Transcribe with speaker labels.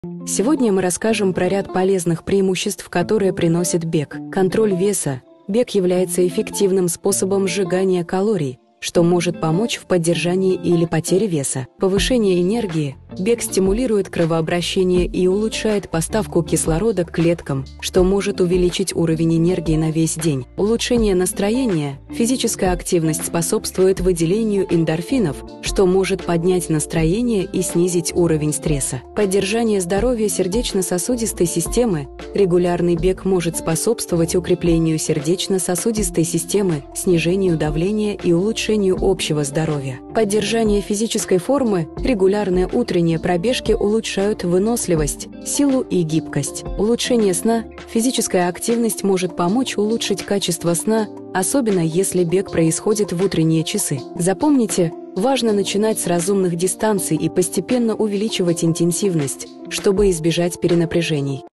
Speaker 1: Сегодня мы расскажем про ряд полезных преимуществ, которые приносит бег. Контроль веса. Бег является эффективным способом сжигания калорий, что может помочь в поддержании или потере веса. Повышение энергии. Бег стимулирует кровообращение и улучшает поставку кислорода к клеткам, что может увеличить уровень энергии на весь день. Улучшение настроения. Физическая активность способствует выделению эндорфинов, что может поднять настроение и снизить уровень стресса. Поддержание здоровья сердечно-сосудистой системы. Регулярный бег может способствовать укреплению сердечно-сосудистой системы, снижению давления и улучшению общего здоровья. Поддержание физической формы. Регулярные утренние пробежки улучшают выносливость, силу и гибкость. Улучшение сна. Физическая активность может помочь улучшить качество сна, особенно если бег происходит в утренние часы. Запомните, важно начинать с разумных дистанций и постепенно увеличивать интенсивность, чтобы избежать перенапряжений.